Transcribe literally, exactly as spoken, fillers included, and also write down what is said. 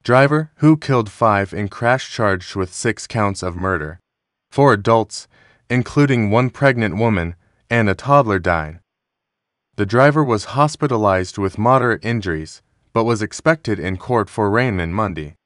Driver who killed five in crash charged with six counts of murder. Four adults, including one pregnant woman and a toddler, died. The driver was hospitalized with moderate injuries, but was expected in court for arraignment Monday.